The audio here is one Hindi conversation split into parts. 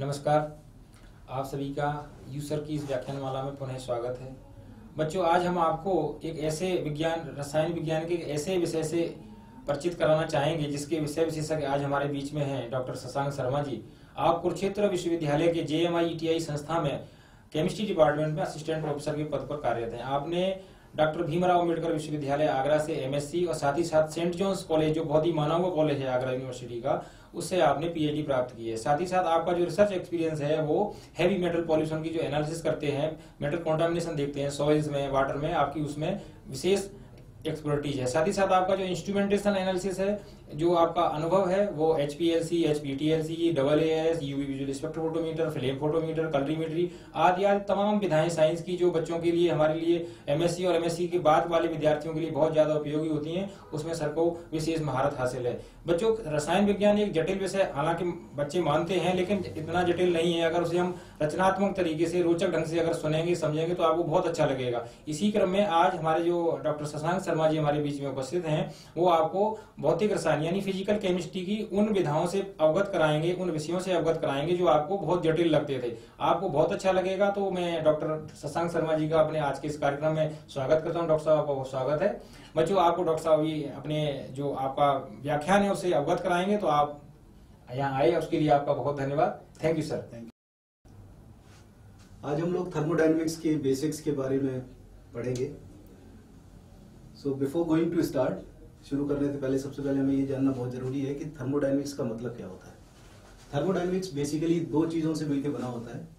नमस्कार, आप सभी का यूसर की इस व्याख्यानमाला में पुनः स्वागत है। बच्चों, आज हम आपको एक ऐसे रसायन विज्ञान के एक ऐसे विषय से परिचित कराना चाहेंगे जिसके विषय विशेषज्ञ आज हमारे बीच में हैं डॉक्टर शशांक शर्मा जी। आप कुरुक्षेत्र विश्वविद्यालय के JMIETI संस्था में केमिस्ट्री डिपार्टमेंट में असिस्टेंट प्रोफेसर के पद पर कार्यरत हैं। आपने डॉक्टर भीमराव अम्बेडकर विश्वविद्यालय आगरा से MSc और साथ ही साथ सेंट जॉन्स कॉलेज, जो बहुत ही मानव कॉलेज है आगरा यूनिवर्सिटी का, उससे आपने PhD प्राप्त की है। साथ ही साथ आपका जो रिसर्च एक्सपीरियंस है वो हैवी मेटल पॉल्यूशन की जो एनालिसिस करते हैं, मेटल कॉन्टामिनेशन देखते हैं सॉइल्स में, वाटर में, आपकी उसमें विशेष एक्सपर्टीज है। साथ ही साथ आपका जो इंस्ट्रूमेंटेशन एनालिसिस है, जो आपका अनुभव है, वो HPLC, HPTLC, AAS, UV visual spectrophotometer, flame photometer, colorimetry आदि तमाम विधाएं साइंस की जो बच्चों के लिए, हमारे लिए MSc और MSc के बाद वाले विद्यार्थियों के लिए बहुत ज्यादा उपयोगी होती हैं, उसमें सर को विशेष महारत हासिल है। बच्चों, रसायन विज्ञान एक जटिल विषय हालांकि बच्चे मानते हैं, लेकिन इतना जटिल नहीं है। अगर उसे हम रचनात्मक तरीके से, रोचक ढंग से अगर सुनेंगे, समझेंगे तो आपको बहुत अच्छा लगेगा। इसी क्रम में आज हमारे जो डॉक्टर शशांक शर्मा जी हमारे बीच में उपस्थित हैं, वो आपको भौतिक रसायन यानी फिजिकल केमिस्ट्री की उन विधाओं से अवगत कराएंगे, उन विषयों से अवगत कराएंगे जो आपको बहुत जटिल लगते थे। आपको बहुत अच्छा लगेगा। तो मैं डॉक्टर शशांक शर्मा जी का अपने आज के इस कार्यक्रम में स्वागत करता हूँ। डॉक्टर साहब, आपका बहुत स्वागत है। बच्चों, आपको डॉक्टर साहब ये अपने जो आपका व्याख्यान है उससे अवगत कराएंगे, तो आप यहाँ आए, उसके लिए आपका बहुत धन्यवाद। Thank you sir. Thank you. आज हम लोग थर्मोडायनेमिक्स के बेसिक्स के बारे में पढ़ेंगे। So before going to start, शुरू करने से पहले सबसे पहले हमें ये जानना बहुत जरूरी है कि थर्मोडायनेमिक्स का मतलब क्या होता है। थर्मोडायनेमिक्स बेसिकली दो चीजों से मिलकर बना होता है,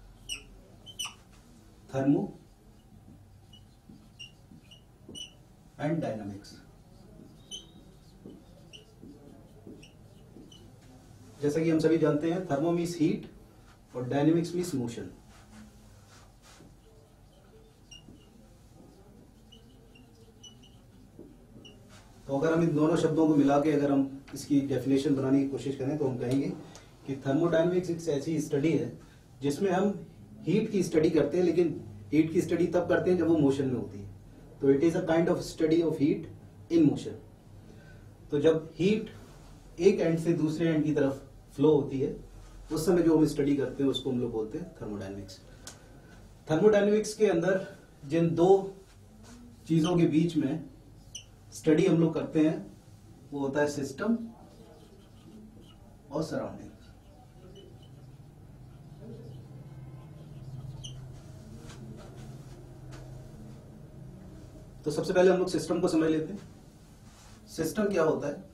थर्मो एंड डायनामिक्स। जैसा कि हम सभी जानते हैं, थर्मो मीन्स हीट और डायनेमिक्स मीन्स मोशन। तो अगर हम इन दोनों शब्दों को मिला के अगर हम इसकी डेफिनेशन बनाने की कोशिश करें तो हम कहेंगे कि थर्मोडायनेमिक्स एक ऐसी स्टडी है जिसमें हम हीट की स्टडी करते हैं, लेकिन हीट की स्टडी तब करते हैं जब वो मोशन में होती है। तो it is a kind of study of heat in motion. तो जब हीट एक एंड से दूसरे एंड की तरफ फ्लो होती है, उस समय जो हम स्टडी करते हैं उसको हम लोग बोलते हैं थर्मोडायनेमिक्स। थर्मोडायनेमिक्स के अंदर जिन दो चीजों के बीच में स्टडी हम लोग करते हैं वो होता है सिस्टम और सराउंडिंग। तो सबसे पहले हम लोग सिस्टम को समझ लेते हैं। सिस्टम क्या होता है?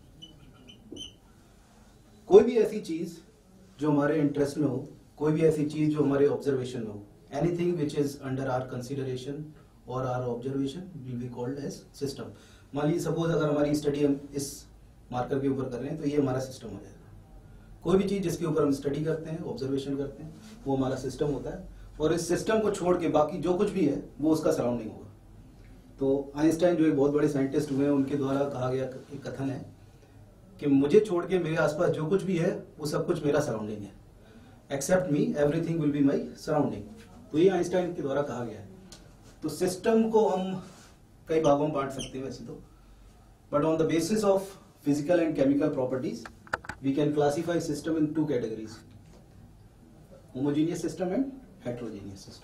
कोई भी ऐसी चीज जो हमारे इंटरेस्ट में हो, कोई भी ऐसी चीज जो हमारे ऑब्जर्वेशन में हो, anything which is under our consideration और our observation will be called as system. मान लीजिए सपोज अगर हमारी स्टडी हम इस मार्कर के ऊपर कर रहे हैं तो ये हमारा सिस्टम हो जाएगा। कोई भी चीज जिसके ऊपर हम स्टडी करते हैं, ऑब्जर्वेशन करते हैं, वो हमारा सिस्टम होता है। और इस सिस्टम को छोड़ के बाकी जो कुछ भी है वो उसका सराउंडिंग होगा। तो आइंस्टाइन जो एक बहुत बड़े साइंटिस्ट हुए हैं, उनके द्वारा कहा गया एक कथन है कि मुझे छोड़ के मेरे आसपास जो कुछ भी है वो सब कुछ मेरा सराउंडिंग है। Except me everything will be my surrounding. तो ये आइंस्टाइन के द्वारा कहा गया है। तो सिस्टम को हम कई भागों में बांट सकते हैं वैसे तो, but on the basis of physical and chemical properties we can classify system in two categories, homogeneous system and heterogeneous system.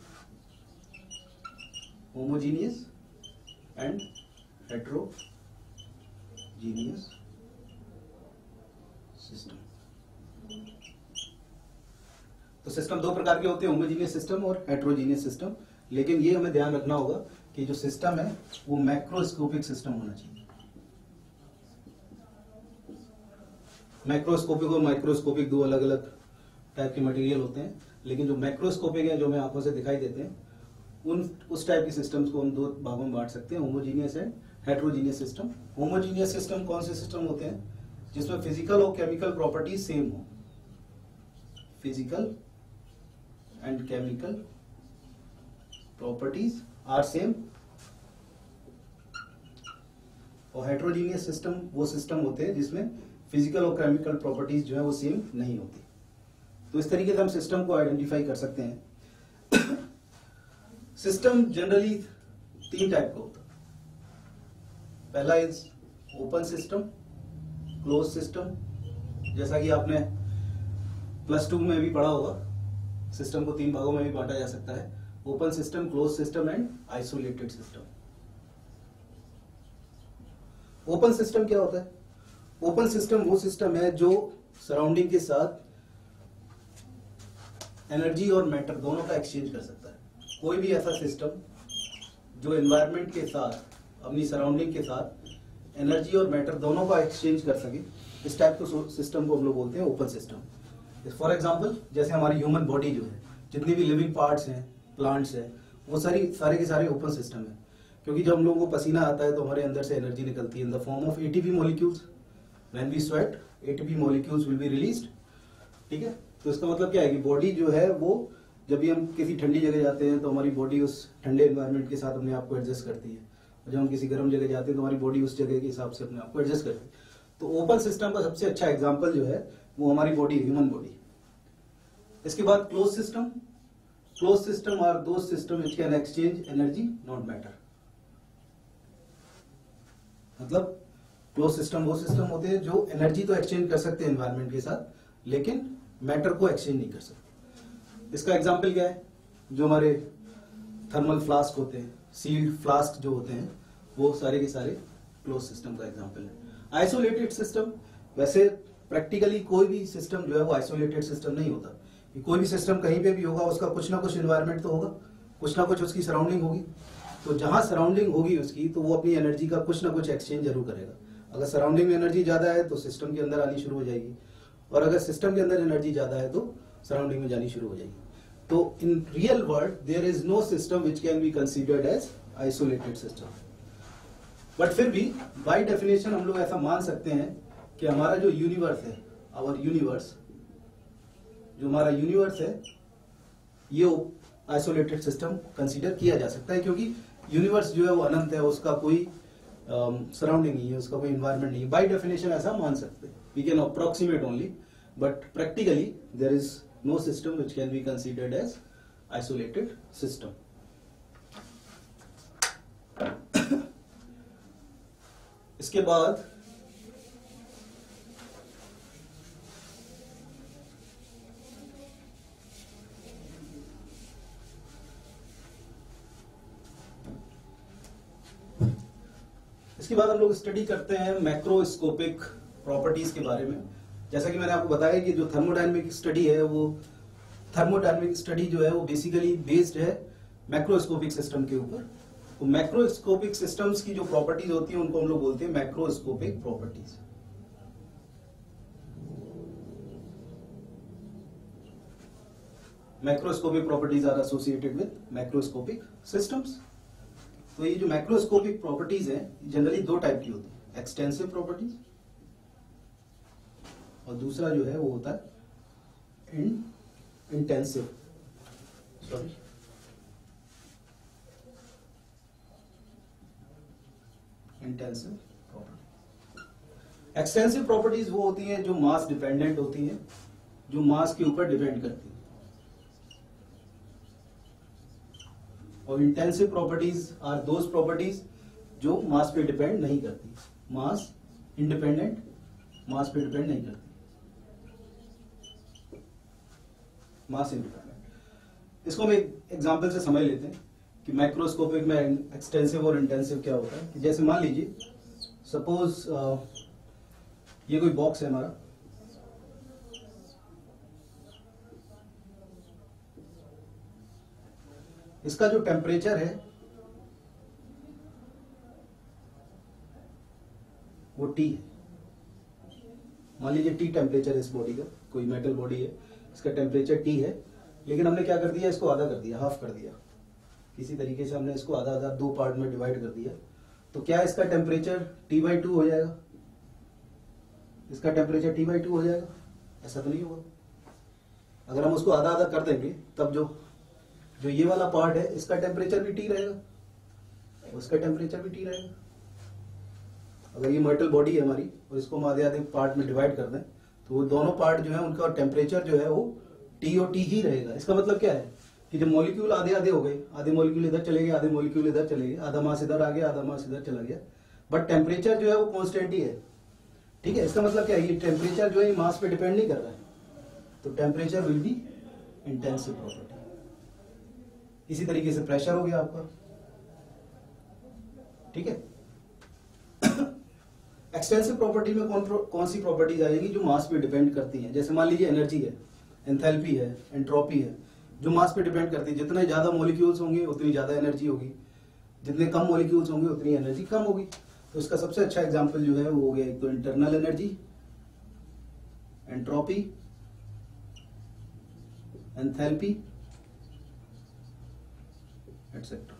Homogeneous and heterogeneous system. तो सिस्टम दो प्रकार के होते हैं, होमोजीनियस सिस्टम और हेट्रोजीनियस सिस्टम। लेकिन ये हमें ध्यान रखना होगा कि जो सिस्टम है वो मैक्रोस्कोपिक सिस्टम होना चाहिए। मैक्रोस्कोपिक और माइक्रोस्कोपिक दो अलग अलग टाइप के मटेरियल होते हैं, लेकिन जो मैक्रोस्कोपिक है, जो हमें आंखों से दिखाई देते हैं, उस टाइप के सिस्टम्स को हम दो भागों में बांट सकते हैं, homogeneous and heterogeneous system. Homogeneous system कौन से सिस्टम होते हैं? जिसमें फिजिकल और केमिकल प्रॉपर्टीज सेम हो। Physical and chemical properties are same. और हेट्रोजीनियस सिस्टम वो सिस्टम होते हैं जिसमें फिजिकल और केमिकल प्रॉपर्टीज जो है वो सेम नहीं होती। तो इस तरीके से हम सिस्टम को आइडेंटिफाई कर सकते हैं। सिस्टम जनरली तीन टाइप का होता है। पहला is open system, close system. जैसा कि आपने +2 में भी पढ़ा होगा, सिस्टम को 3 भागों में भी बांटा जा सकता है, open system, close system and isolated system. Open system क्या होता है? ओपन सिस्टम वो सिस्टम है जो सराउंडिंग के साथ एनर्जी और मैटर दोनों का एक्सचेंज कर सकता है। कोई भी ऐसा सिस्टम जो एनवायरनमेंट के साथ, अपनी सराउंडिंग के साथ एनर्जी और मैटर दोनों का एक्सचेंज कर सके, इस टाइप के सिस्टम को हम लोग बोलते हैं ओपन सिस्टम। फॉर एग्जांपल, जैसे हमारी ह्यूमन बॉडी जो है, जितनी भी लिविंग पार्ट्स हैं, प्लांट्स हैं, वो सारे के सारे ओपन सिस्टम है। क्योंकि जब हम लोगों को पसीना आता है तो हमारे अंदर से एनर्जी निकलती है in the form of ATP molecules. When we sweat, ATP molecules will be released. ठीक है, तो इसका मतलब क्या है कि बॉडी जो है वो, जब भी हम किसी ठंडी जगह जाते हैं तो हमारी बॉडी उस ठंडे एनवायरनमेंट के साथ अपने आप को एडजस्ट करती है, और जब हम किसी गर्म जगह जाते हैं तो हमारी बॉडी उस जगह के हिसाब से अपने आप को एडजस्ट करती है। तो ओपन सिस्टम का सबसे अच्छा एग्जाम्पल जो है वो हमारी बॉडी, ह्यूमन बॉडी। इसके बाद close system. Close system are those system which can exchange energy not matter. मतलब क्लोज सिस्टम वो सिस्टम होते हैं जो एनर्जी तो एक्सचेंज कर सकते हैं एनवायरनमेंट के साथ, लेकिन मैटर को एक्सचेंज नहीं कर सकते। इसका एग्जाम्पल क्या है? जो हमारे थर्मल फ्लास्क होते हैं, सील्ड फ्लास्क जो होते हैं, वो सारे के सारे क्लोज सिस्टम का एग्जाम्पल है। आइसोलेटेड सिस्टम, वैसे प्रैक्टिकली कोई भी सिस्टम जो है वो आइसोलेटेड सिस्टम नहीं होता। कि कोई भी सिस्टम कहीं पे भी होगा, उसका कुछ ना कुछ एनवायरनमेंट तो होगा, कुछ ना कुछ उसकी सराउंडिंग होगी। तो जहां सराउंडिंग होगी उसकी, तो वो अपनी एनर्जी का कुछ ना कुछ एक्सचेंज जरूर करेगा। अगर सराउंडिंग में एनर्जी ज्यादा है तो सिस्टम के अंदर आनी शुरू हो जाएगी, और अगर सिस्टम के अंदर एनर्जी ज्यादा है तो सराउंडिंग में जानी शुरू हो जाएगी। तो in real world there is no system which can be considered as isolated system. But फिर भी बाय डेफिनेशन हम लोग ऐसा मान सकते हैं कि हमारा जो यूनिवर्स है, आवर यूनिवर्स, जो हमारा यूनिवर्स है, ये आइसोलेटेड सिस्टम कंसीडर किया जा सकता है, क्योंकि यूनिवर्स जो है वो अनंत है, उसका कोई सराउंडिंग नहीं है, उसका कोई एनवायरनमेंट नहीं है। बाय डेफिनेशन ऐसा मान सकते हैं, we can approximate only, but practically there is no system which can be considered as isolated system. इसके बाद हम लोग स्टडी करते हैं मैक्रोस्कोपिक प्रॉपर्टीज के बारे में। जैसा कि मैंने आपको बताया कि जो थर्मोडायनेमिक स्टडी है, वो थर्मोडायनेमिक स्टडी जो है वो बेसिकली बेस्ड है मैक्रोस्कोपिक सिस्टम के ऊपर। तो मैक्रोस्कोपिक सिस्टम्स की जो प्रॉपर्टीज होती हैं उनको हम लोग बोलते हैं macroscopic properties. Macroscopic properties are associated with macroscopic systems. तो ये जो मैक्रोस्कोपिक प्रॉपर्टीज हैं, जनरली दो टाइप की होती है, एक्सटेंसिव प्रॉपर्टीज, और दूसरा जो है वो होता है इंटेंसिव प्रॉपर्टी। एक्सटेंसिव प्रॉपर्टीज वो होती हैं जो मास डिपेंडेंट होती हैं, जो मास के ऊपर डिपेंड करती हैं, और intensive properties are those properties जो मास पे डिपेंड नहीं करती, मास इंडिपेंडेंट, मास पे डिपेंड नहीं करती, मास इंडिपेंडेंट। इसको हम एक एग्जांपल से समझ लेते हैं कि माइक्रोस्कोपिक में एक्सटेंसिव और इंटेंसिव क्या होता है। कि जैसे मान लीजिए, सपोज ये कोई बॉक्स है हमारा, इसका जो टेम्परेचर है वो T है। मान लीजिए T टेम्परेचर है इस बॉडी का, कोई मेटल बॉडी है, इसका टेम्परेचर T है, लेकिन हमने क्या कर दिया, इसको आधा कर दिया, हाफ कर दिया, किसी तरीके से हमने इसको आधा आधा दो पार्ट में डिवाइड कर दिया। तो क्या इसका टेम्परेचर T/2 हो जाएगा? इसका टेम्परेचर T/2 हो जाएगा? ऐसा तो नहीं होगा। अगर हम उसको आधा आधा कर देंगे तब जो ये वाला पार्ट है, इसका टेम्परेचर भी T रहेगा, उसका टेम्परेचर भी T रहेगा। अगर ये मेटल बॉडी है हमारी और इसको हम आधे आधे पार्ट में डिवाइड कर दें, तो वो दोनों पार्ट जो है उनका टेम्परेचर जो है वो T और T ही रहेगा। इसका मतलब क्या है कि जब मॉलिक्यूल आधे आधे हो गए, आधे मॉलिक्यूल इधर चले गए, आधे मॉलिक्यूल इधर चले गए, आधा मास इधर आ गया, आधा मास इधर चला गया, बट टेम्परेचर जो है वो कांस्टेंट ही है। ठीक है, इसका मतलब क्या है, ये टेम्परेचर जो है मास पे डिपेंड नहीं कर रहा है। तो temperature will be intensive property. इसी तरीके से प्रेशर हो गया आपका, ठीक है। एक्सटेंसिव प्रॉपर्टी में कौन सी प्रॉपर्टीज आएगी जो मास पे डिपेंड करती हैं। जैसे मान लीजिए एनर्जी है, एंथैल्पी है, एंट्रोपी है, जो मास पे डिपेंड करती है। जितने ज्यादा मॉलिक्यूल्स होंगे उतनी ज्यादा एनर्जी होगी, जितने कम मॉलिक्यूल्स होंगे उतनी एनर्जी कम होगी। तो इसका सबसे अच्छा एग्जांपल जो है वो हो गया एक तो internal energy, entropy, enthalpy etcetera.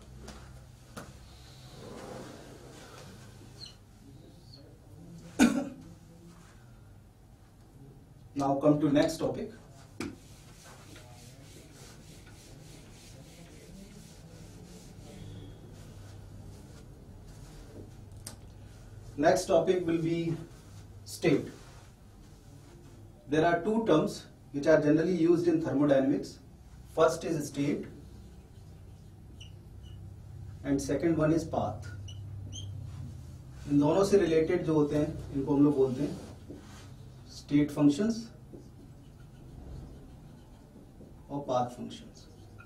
Now come to next topic. Next topic will be state. There are two terms which are generally used in thermodynamics. First is state and second one is path. इन दोनों से रिलेटेड जो होते हैं इनको हम लोग बोलते हैं स्टेट फंक्शंस और पाथ फंक्शंस।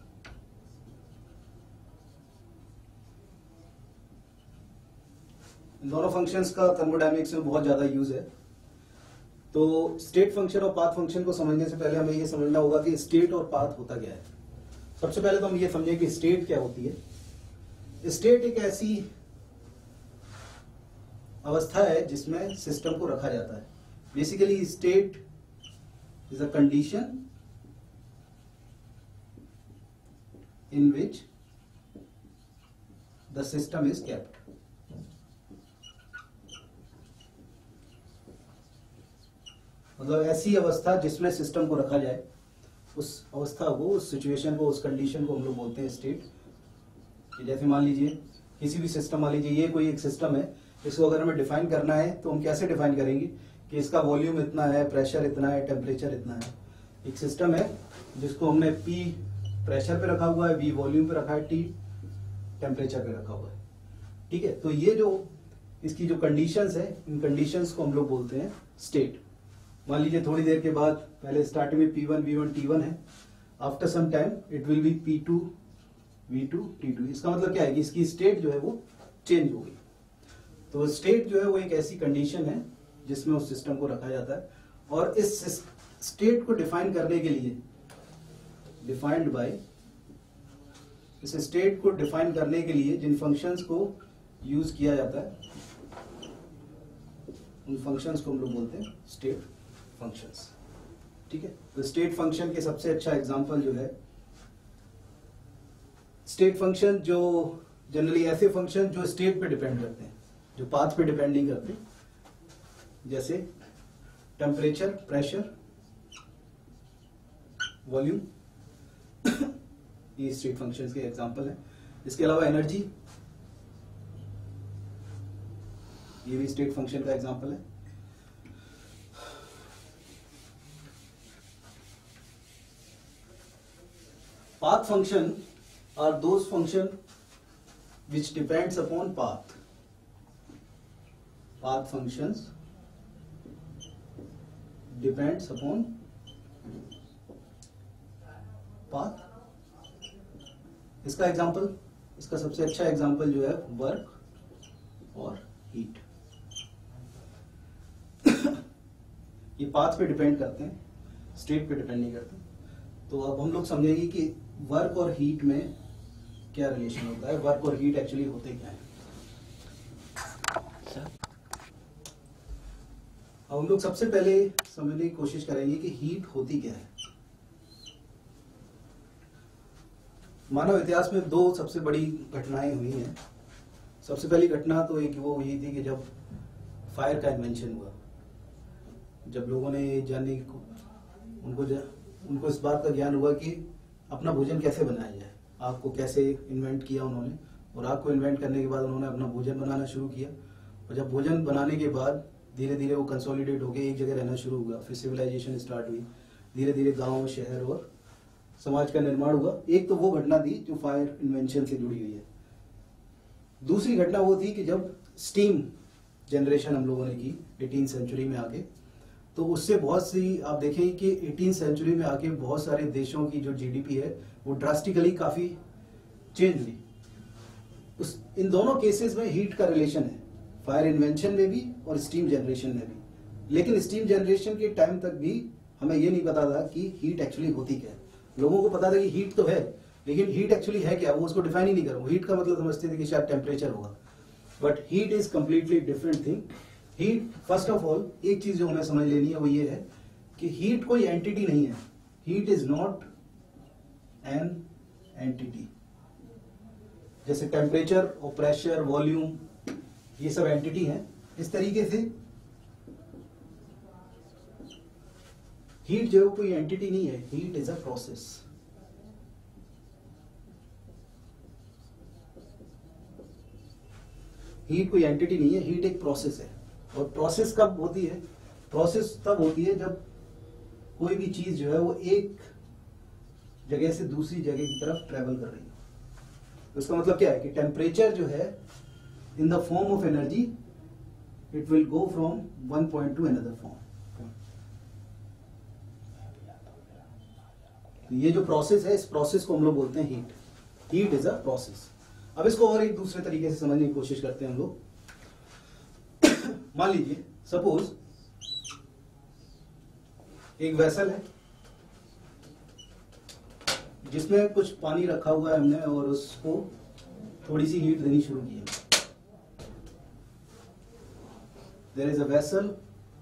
इन दोनों फंक्शंस का थर्मोडायनेमिक्स में बहुत ज्यादा यूज है। तो स्टेट फंक्शन और पाथ फंक्शन को समझने से पहले हमें ये समझना होगा कि स्टेट और पाथ होता क्या है। सबसे पहले तो हम ये समझें कि स्टेट क्या होती है। स्टेट एक ऐसी अवस्था है जिसमें सिस्टम को रखा जाता है। Basically state is a condition in which the system is kept. मतलब ऐसी अवस्था जिसमें सिस्टम को रखा जाए, उस अवस्था को, उस सिचुएशन को, उस कंडीशन को हम लोग बोलते हैं स्टेट। जैसे मान लीजिए किसी भी सिस्टम, मान लीजिए ये कोई एक सिस्टम है, इसको अगर हमें डिफाइन करना है तो हम कैसे डिफाइन करेंगे कि इसका वॉल्यूम इतना है, प्रेशर इतना है, टेम्परेचर इतना है। एक सिस्टम है जिसको हमने P प्रेशर पे रखा हुआ है, V वॉल्यूम पे रखा है, T टेम्परेचर पे रखा हुआ है, ठीक है। तो ये जो इसकी जो कंडीशंस है, इन कंडीशंस को हम लोग बोलते हैं स्टेट। मान लीजिए थोड़ी देर के बाद, पहले स्टार्टिंग में P1 V1 T1 है, after some time it will be P2 V2 T2। इसका मतलब क्या है कि इसकी स्टेट जो है वो चेंज हो गई। तो स्टेट जो है वो एक ऐसी कंडीशन है जिसमें उस सिस्टम को रखा जाता है। और इस स्टेट को डिफाइन करने के लिए, डिफाइंड बाय, इस स्टेट को डिफाइन करने के लिए जिन फंक्शंस को यूज किया जाता है उन फंक्शंस को हम लोग बोलते हैं स्टेट फंक्शंस, ठीक है। तो स्टेट फंक्शन के सबसे अच्छा एग्जांपल जो है, स्टेट फंक्शन जो जनरली ऐसे फंक्शन जो स्टेट पे डिपेंड करते हैं, जो पाथ पे डिपेंड नहीं करते, जैसे टेम्परेचर, प्रेशर, वॉल्यूम, ये स्टेट फंक्शंस के एग्जांपल हैं। इसके अलावा एनर्जी, ये भी स्टेट फंक्शन का एग्जांपल है। Path function are those function which depends upon path. Path functions depends upon path. इसका एग्जांपल, इसका सबसे अच्छा एग्जांपल जो है वर्क और हीट। ये पाथ पे डिपेंड करते हैं, स्टेट पे डिपेंड नहीं करते। तो अब हम लोग समझेंगे कि वर्क और हीट में क्या रिलेशन होता है, वर्क और हीट एक्चुअली होते क्या है। अब हम लोग सबसे पहले समझने की कोशिश करेंगे कि हीट होती क्या है। मानव इतिहास में दो सबसे बड़ी घटनाएं हुई हैं। सबसे पहली घटना तो एक वो हुई थी कि जब फायर का इन्वेंशन हुआ, जब लोगों ने जाने को उनको इस बात का ज्ञान हुआ कि अपना भोजन कैसे बनाया जाए। आग को कैसे इन्वेंट किया उन्होंने, और आग को इन्वेंट करने के बाद उन्होंने अपना भोजन बनाना शुरू किया। और जब भोजन बनाने के बाद धीरे धीरे वो कंसोलिडेट होकर एक जगह रहना शुरू हुआ, फिर सिविलाइजेशन स्टार्ट हुई, धीरे धीरे गांव, शहर और समाज का निर्माण हुआ। एक तो वो घटना थी जो फायर इन्वेंशन से जुड़ी हुई है। दूसरी घटना वो थी कि जब स्टीम जनरेशन हम लोगों ने की 18th सेंचुरी में आके, तो उससे बहुत सी आप देखेंगे कि 18th सेंचुरी में आके बहुत सारे देशों की जो जीडीपी है वो ड्रास्टिकली काफी चेंज हुई। इन दोनों केसेस में हीट का रिलेशन है, फायर इन्वेंशन में भी और स्टीम जनरेशन में भी। लेकिन स्टीम जनरेशन के टाइम तक भी हमें ये नहीं पता था कि हीट एक्चुअली होती क्या है। लोगों को पता था कि हीट तो है, लेकिन हीट एक्चुअली है क्या वो उसको डिफाइन ही नहीं करो। हीट का मतलब समझते थे कि शायद टेम्परेचर होगा, but heat is completely different thing. Heat, first of all एक चीज जो हमें समझ लेनी है वो ये है कि हीट कोई एंटिटी नहीं है। Heat is not an entity. जैसे टेम्परेचर और प्रेशर, वॉल्यूम, ये सब एंटिटी हैं, इस तरीके से हीट जो है कोई एंटिटी नहीं है। Heat is a process. Heat कोई एंटिटी नहीं है, हीट एक प्रोसेस है। और प्रोसेस कब होती है? प्रोसेस तब होती है जब कोई भी चीज जो है वो एक जगह से दूसरी जगह की तरफ ट्रेवल कर रही है। तो इसका मतलब क्या है कि टेम्परेचर जो है in the form of energy it will go from one point to another form. तो ये जो प्रोसेस है, इस प्रोसेस को हम लोग बोलते हैं heat. Heat is a process. अब इसको और एक दूसरे तरीके से समझने की कोशिश करते हैं हम लोग। मान लीजिए सपोज एक वेसल है जिसमें कुछ पानी रखा हुआ है हमने और उसको थोड़ी सी हीट देनी शुरू की है। There is a vessel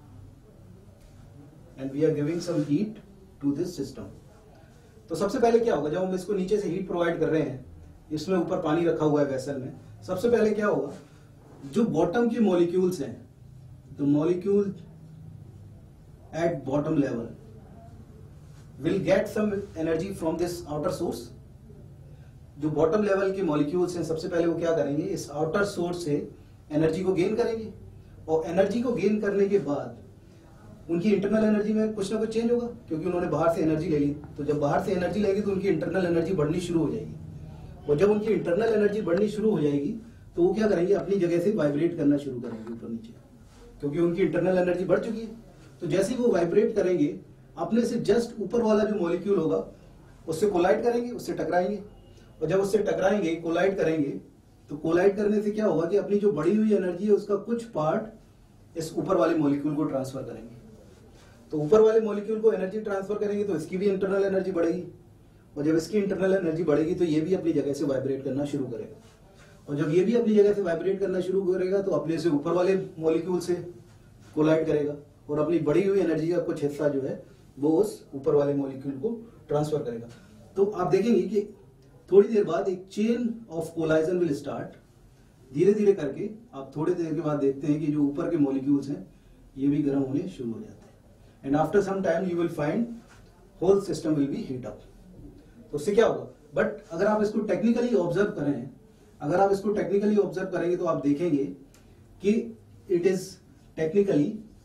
and we are giving some heat to this system. तो सबसे पहले क्या होगा, जब हम इसको नीचे से हीट प्रोवाइड कर रहे हैं, इसमें ऊपर पानी रखा हुआ है वेसल में, सबसे पहले क्या होगा, जो बॉटम की मॉलिक्यूल्स हैं, the molecule at bottom level will get some energy from this outer source. जो बॉटम लेवल के मॉलिक्यूल्स हैं, सबसे पहले वो क्या करेंगे, इस आउटर सोर्स से एनर्जी को गेन करेंगे। और एनर्जी को गेन करने के बाद उनकी इंटरनल एनर्जी में कुछ ना कुछ चेंज होगा, क्योंकि उन्होंने बाहर से एनर्जी ले ली। तो जब बाहर से एनर्जी लेंगे तो उनकी इंटरनल एनर्जी बढ़नी शुरू हो जाएगी। और जब उनकी इंटरनल एनर्जी बढ़नी शुरू हो जाएगी तो वो क्या करेंगे, अपनी जगह से वाइब्रेट करना शुरू करेंगे ऊपर नीचे, क्योंकि उनकी इंटरनल एनर्जी बढ़ चुकी है। तो जैसे ही वो वाइब्रेट करेंगे, अपने से जस्ट ऊपर वाला जो मॉलिक्यूल होगा उससे कोलाइड करेंगे, उससे टकराएंगे। और जब उससे टकराएंगे, कोलाइड करेंगे, तो कोलाइड करने से क्या होगा कि अपनी जो बढ़ी हुई एनर्जी है उसका कुछ पार्ट इस ऊपर वाले मॉलिक्यूल को ट्रांसफर करेंगे। तो ऊपर वाले मॉलिक्यूल को एनर्जी ट्रांसफर करेंगे तो इसकी भी इंटरनल एनर्जी बढ़ेगी। और जब इसकी इंटरनल एनर्जी बढ़ेगी तो ये भी अपनी जगह से वाइब्रेट करना शुरू करेगा। और जब ये भी अपनी जगह से वाइब्रेट करना शुरू करेगा तो अपने से ऊपर वाले मॉलिक्यूल से कोलाइड करेगा और अपनी बढ़ी हुई एनर्जी का कुछ हिस्सा जो है वो उस ऊपर वाले मॉलिक्यूल को ट्रांसफर करेगा। तो आप देखेंगे कि थोड़ी देर बाद एक chain of collision will start. धीरे धीरे करके आप थोड़ी देर के बाद देखते हैं कि जो ऊपर के मॉलिक्यूल्स हैं ये भी गर्म होने शुरू हो जाते हैं। And after some time you will find whole system will be heat up. तो उससे क्या होगा, बट अगर आप इसको टेक्निकली ऑब्जर्व करें, अगर आप इसको टेक्निकली ऑब्जर्व करेंगे तो आप देखेंगे कि it is technically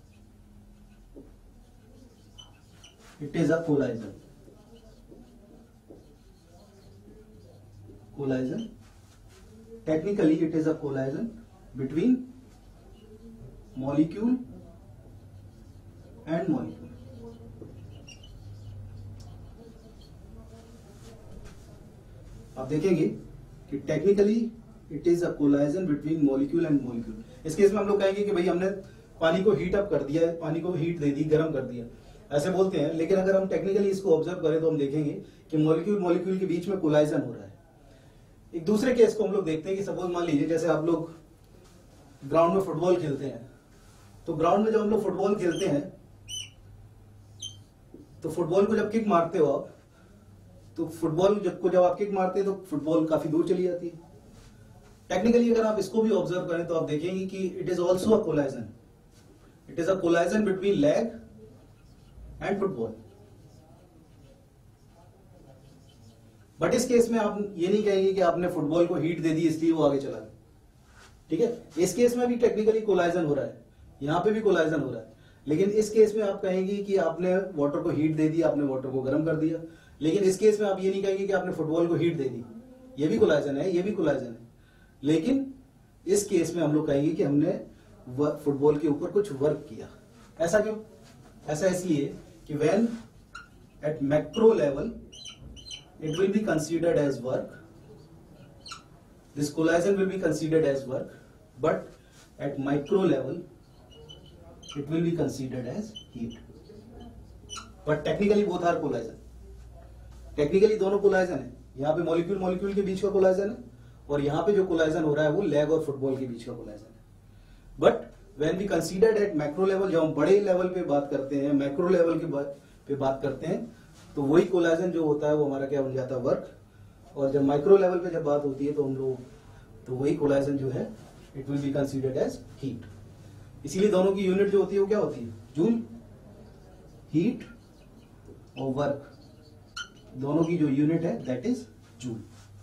it is a collision. Collision, technically it is a collision between molecule and molecule. आप देखेंगे कि technically it is a collision between molecule and molecule. इस केस में हम लोग कहेंगे कि भाई हमने पानी को हीट अप कर दिया है, पानी को हीट दे दी, गर्म कर दिया, ऐसे बोलते हैं। लेकिन अगर हम टेक्निकली इसको ऑब्जर्व करें तो हम देखेंगे कि मॉलिक्यूल मॉलिक्यूल के बीच में कोलाइजन हो रहा है। एक दूसरे केस को हम लोग देखते हैं कि सपोज मान लीजिए जैसे आप लोग ग्राउंड में फुटबॉल खेलते हैं, तो ग्राउंड में जब हम लोग फुटबॉल खेलते हैं तो फुटबॉल को जब किक मारते हो आप, तो फुटबॉल जब आप किक मारते हैं तो फुटबॉल काफी दूर चली जाती है। टेक्निकली अगर आप इसको भी ऑब्जर्व करें तो आप देखेंगे कि it is also a collision. It is a collision between leg and football. But इस केस में आप ये नहीं कहेंगे कि आपने फुटबॉल को हीट दे दी इसलिए वो आगे चला गया, ठीक है। इस केस में भी टेक्निकली कोलाइजन हो रहा है, यहां पे भी कोलाइजन हो रहा है। लेकिन इस केस में आप कहेंगे कि आपने वाटर को हीट दे दी, आपने वाटर को गर्म कर दिया। लेकिन इस केस में आप ये नहीं कहेंगे कि आपने फुटबॉल को हीट दे दी, ये भी कोलाइजन है, ये भी कोलाइजन है। लेकिन इस केस में हम लोग कहेंगे कि हमने फुटबॉल के ऊपर कुछ वर्क किया। ऐसा क्यों? ऐसा इसलिए कि when at macro level it will be considered as work, this collision will be considered as work, but at micro level it will be considered as heat. But technically both are collision. Technically दोनों कोलाइजन है. यहाँ पे मॉलिक्यूल मॉलिक्यूल के बीच का कोलाइजन है और यहाँ पे जो कोलाइजन हो रहा है वो लेग और फुटबॉल के बीच का कोलाइजन है. But when we considered at macro level, जब हम बड़े लेवल पे बात करते हैं, मैक्रो लेवल के पे बात करते हैं, तो वही कोलाइजन जो होता है वो हमारा क्या बन जाता है, वर्क. और जब माइक्रो लेवल पे जब बात होती है तो हम लोग तो वही कोलाइजन जो है it will be considered as heat. इसीलिए दोनों की यूनिट जो होती है वो क्या होती है, जूल. हीट और वर्क दोनों की जो यूनिट है दैट इज जूल.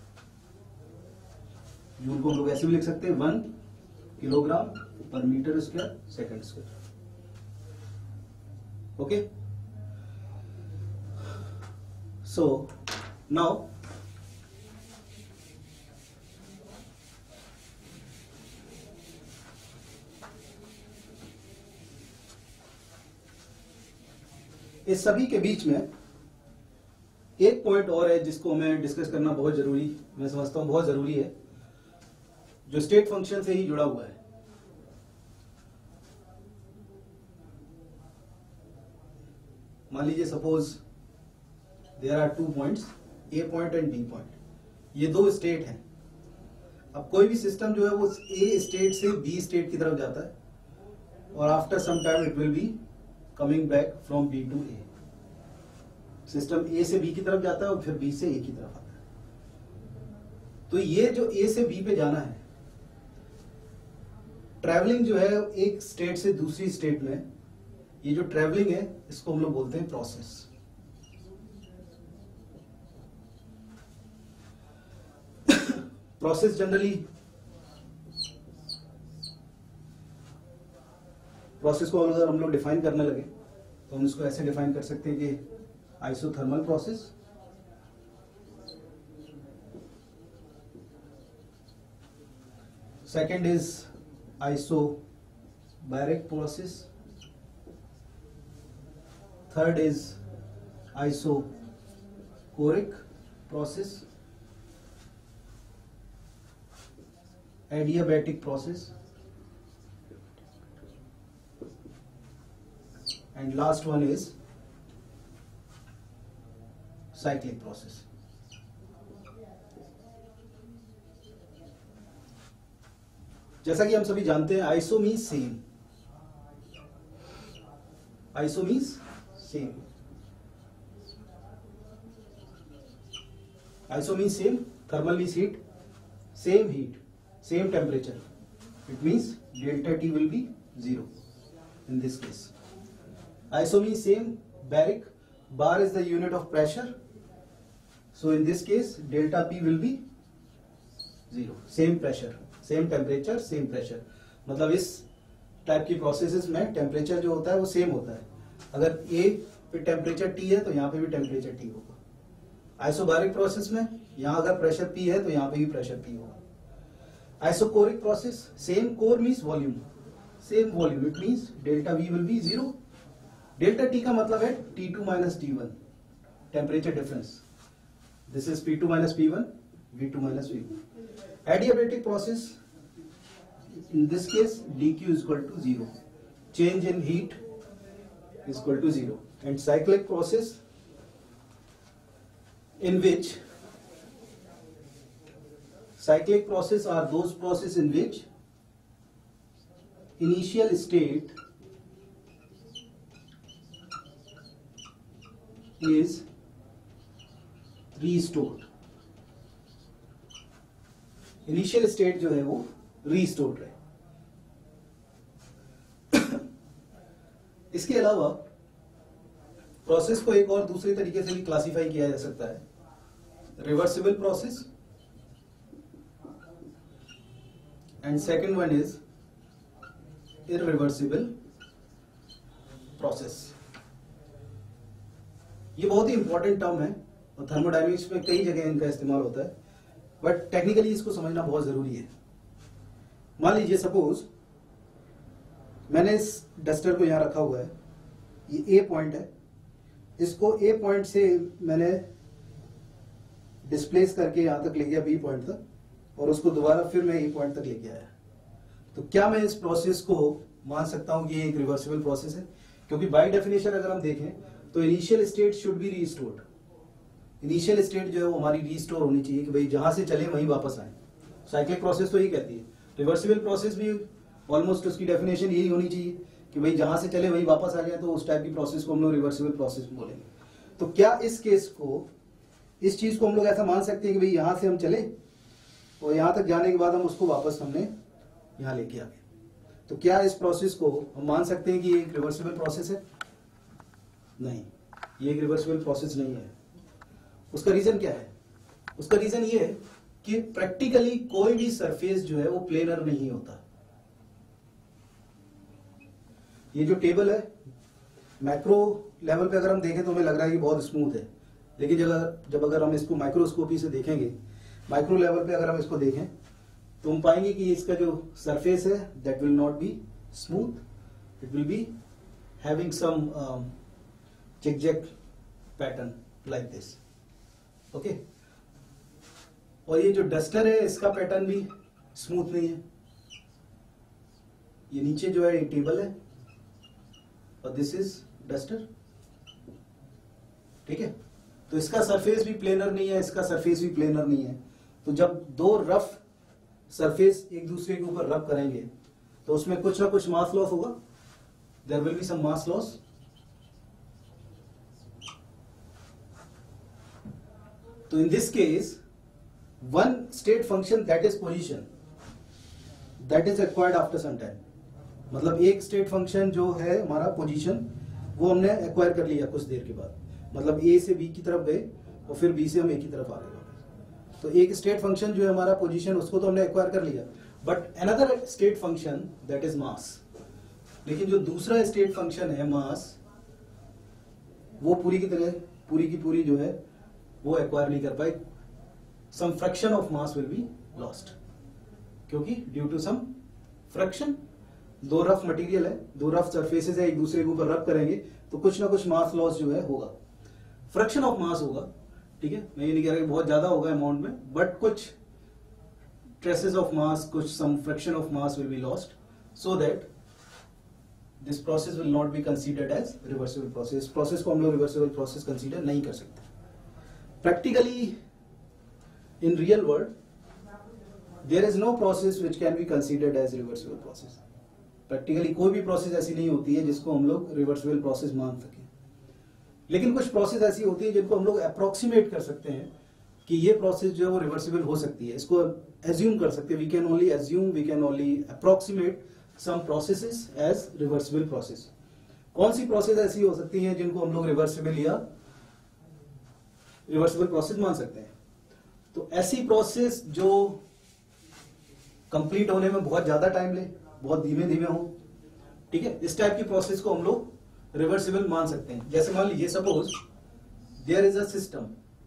जूल को हम लोग ऐसे भी लिख सकते हैं 1 kilogram per metre square second square. Okay, so now इस सभी के बीच में एक पॉइंट और है जिसको मैं डिस्कस करना बहुत जरूरी, मैं समझता हूं बहुत जरूरी है, जो स्टेट फंक्शन से ही जुड़ा हुआ है. मान लीजिए suppose there are 2 points, A point and B point. ये दो स्टेट हैं. अब कोई भी सिस्टम जो है वो ए स्टेट से बी स्टेट की तरफ जाता है और after some time it will be coming back from B to A. System A से बी की तरफ जाता है और फिर बी से ए की तरफ आता है. तो ये जो ए से बी पे जाना है, ट्रैवलिंग जो है एक स्टेट से दूसरी स्टेट में, ये जो ट्रैवलिंग है इसको हम लोग बोलते हैं प्रोसेस. प्रोसेस जनरली, प्रोसेस को अगर हम लोग डिफाइन करने लगे तो हम इसको ऐसे डिफाइन कर सकते हैं कि isothermal process, second is isobaric process, third is isochoric process, adiabatic process, and last one is cyclic process. जैसा कि हम सभी जानते हैं iso means same. Iso means same. Iso means same. Thermal means heat. Same heat, same temperature. It means delta T will be 0 in this case. Iso means same. Baric, bar is the unit of pressure. So in this case delta P will be 0. Same pressure, same temperature, same pressure. मतलब इस टाइप की प्रोसेसेस में टेम्परेचर जो होता है वो सेम होता है. अगर A पे टेम्परेचर T है तो यहाँ पे भी टेम्परेचर T होगा. आइसोबारिक प्रोसेस में यहाँ अगर प्रेशर P है तो यहाँ पे भी प्रेशर P होगा. Isochoric process, same core means volume, same volume. It means delta V will be 0. Delta T का मतलब है T2 minus T1, temperature difference. This is P2 minus P1, V2 minus V1. Adiabatic process, in this case dq is equal to 0. Change in heat is equal to 0. And cyclic process, in which cyclic process are those processes in which initial state is restored. Initial state जो है वो रीस्टोर्ड रहे. इसके अलावा प्रोसेस को एक और दूसरे तरीके से भी क्लासिफाई किया जा सकता है. Reversible process and second one is irreversible process. ये बहुत ही इंपॉर्टेंट टर्म है और थर्मोडायनेमिक्स में कई जगह इनका इस्तेमाल होता है, बट टेक्निकली इसको समझना बहुत जरूरी है. मान लीजिए सपोज मैंने इस डस्टर को यहां रखा हुआ है, ये ए पॉइंट है, इसको ए पॉइंट से मैंने डिस्प्लेस करके यहां तक ले गया बी पॉइंट तक, और उसको दोबारा फिर मैं ए पॉइंट तक लेके आया। तो क्या मैं इस प्रोसेस को मान सकता हूं कि ये एक रिवर्सिबल प्रोसेस है? क्योंकि बाय डेफिनेशन अगर हम देखें तो initial state should be restored. Initial state जो है वो हमारी रीस्टोर होनी चाहिए कि भाई जहां से चले वहीं वापस आए। साइक्लिक प्रोसेस तो यही कहती है। रिवर्सिबल प्रोसेस भी ऑलमोस्ट उसकी डेफिनेशन यही होनी चाहिए कि भाई जहां से चले वहीं वापस आ जाए, तो उस टाइप की प्रोसेस को हम लोग रिवर्सिबल प्रोसेस बोलेंगे। तो क्या इस केस को, इस चीज को हम लोग ऐसा मान सकते हैं कि भाई यहां से हम चले और यहां तक जाने के बाद हम उसको वापस हमने यहां लेके आ गए? तो क्या इस प्रोसेस को हम मान सकते हैं कि ये एक रिवर्सिबल प्रोसेस है? नहीं, ये एक रिवर्सिबल प्रोसेस नहीं है। उसका रीजन क्या है? उसका रीजन ये है कि प्रैक्टिकली कोई भी सरफेस जो है वो प्लेनर नहीं होता। ये जो टेबल है मैक्रो लेवल पे अगर हम देखें तो हमें लग रहा है कि बहुत स्मूथ है, लेकिन जब अगर हम इसको माइक्रोस्कोपी से देखेंगे, माइक्रो लेवल पे अगर हम इसको देखें तो हम पाएंगे कि इसका जो सरफेस है that will not be smooth, it will be having some zigzag pattern like this. Okay, और ये जो डस्टर है इसका पैटर्न भी स्मूथ नहीं है। ये नीचे जो है ये टेबल है और दिस इज डस्टर, ठीक है। तो इसका सरफेस भी प्लेनर नहीं है, इसका सरफेस भी प्लेनर नहीं है। तो जब दो रफ सरफेस एक दूसरे के ऊपर रब करेंगे तो उसमें कुछ ना कुछ मास लॉस होगा, there will be some mass loss. तो in this case one state function that is position that is acquired after some time. मतलब एक स्टेट फंक्शन जो है हमारा पोजीशन वो हमने एक्वायर कर लिया कुछ देर के बाद, मतलब ए से बी की तरफ गए और फिर बी से हम ए की तरफ आ गए। तो एक स्टेट फंक्शन जो है हमारा पोजीशन उसको तो हमने एक्वायर कर लिया, but another state function that is mass. लेकिन जो दूसरा स्टेट फंक्शन है मास, वो पूरी की पूरी जो है वो एक्वायर नहीं कर पाए। Some fraction of mass will be lost, क्योंकि due to some fraction, though rough material है, दो रफ सरफेसेस है, एक दूसरे के ऊपर रब करेंगे तो कुछ ना कुछ मास लॉस जो है होगा, फ्रैक्शन ऑफ मास होगा। ठीक है, मैं ये नहीं कह रहा कि बहुत ज्यादा होगा अमाउंट में, बट कुछ ट्रेसेस ऑफ मास, कुछ some fraction of mass will be lost, so that this process will not be considered as reversible process. Process को हम लोग रिवर्सिबल प्रोसेस कंसीडर नहीं कर सकते। Practically in real world there is no process which can be considered as reversible process. Practically कोई भी प्रोसेस ऐसी नहीं होती है जिसको हम लोग रिवर्सिबल प्रोसेस मान सके। लेकिन कुछ प्रोसेस ऐसी होती है जिनको हम लोग अप्रोक्सीमेट कर सकते हैं कि ये प्रोसेस जो है वो रिवर्सिबल हो सकती है। इसको एज्यूम कर सकते हैं, we can only assume, we can only approximate some processes as reversible process. कौन सी प्रोसेस ऐसी हो सकती है जिनको हम लोग रिवर्सिबल या रिवर्सिबल प्रोसेस मान सकते हैं? तो ऐसी प्रोसेस जो कंप्लीट होने में बहुत ज्यादा टाइम ले, बहुत धीमे धीमे हो, ठीक है, इस टाइप की प्रोसेस को हम लोग रिवर्सिबल मान सकते हैं। जैसे मान लीजिए suppose there is a system,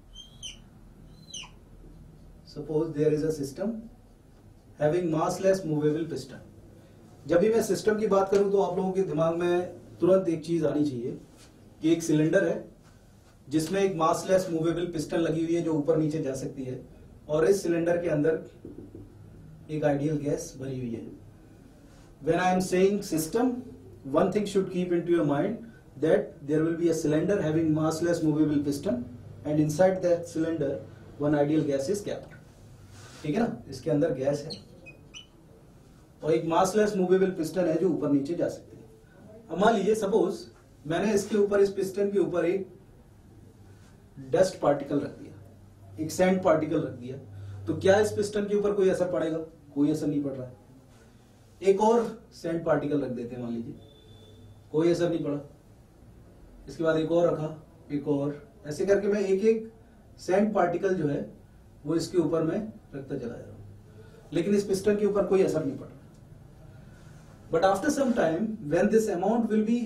having massless movable piston. जब भी मैं सिस्टम की बात करूं तो आप लोगों के दिमाग में तुरंत एक चीज आनी चाहिए कि एक सिलेंडर है जिसमें एक मासलेस मूवेबल पिस्टन लगी हुई है जो ऊपर नीचे जा सकती है, और इस सिलेंडर के अंदर एक आइडियल गैस भरी हुई है। When I am saying system, one thing should keep into your mind that there will be a cylinder having massless movable piston, and inside that cylinder one ideal gas is kept. ठीक है ना, इसके अंदर गैस है और एक massless movable piston है जो ऊपर नीचे जा सकते हैं। अब मान लीजिए सपोज मैंने इसके ऊपर, इस पिस्टन के ऊपर एक डस्ट पार्टिकल रख दिया, एक सैंड पार्टिकल रख दिया, तो क्या इस पिस्टन के ऊपर कोई असर पड़ेगा? कोई असर नहीं पड़ रहा है। एक और सैंड पार्टिकल रख देते हैं, मान लीजिए, कोई असर नहीं पड़ा। इसके बाद एक और रखा, एक और, ऐसे करके मैं एक एक सैंड पार्टिकल जो है वो इसके ऊपर मैं रखता चला जा रहा हूं, लेकिन इस पिस्टन के ऊपर कोई असर नहीं पड़ रहा। But after some time when this amount will be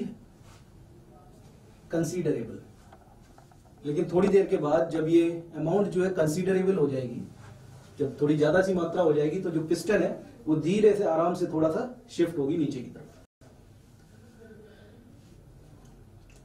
considerable, लेकिन थोड़ी देर के बाद जब ये अमाउंट जो है कंसीडरेबल हो जाएगी, जब थोड़ी ज्यादा सी मात्रा हो जाएगी, तो जो पिस्टन है वो धीरे से आराम से थोड़ा सा शिफ्ट होगी नीचे की तरफ।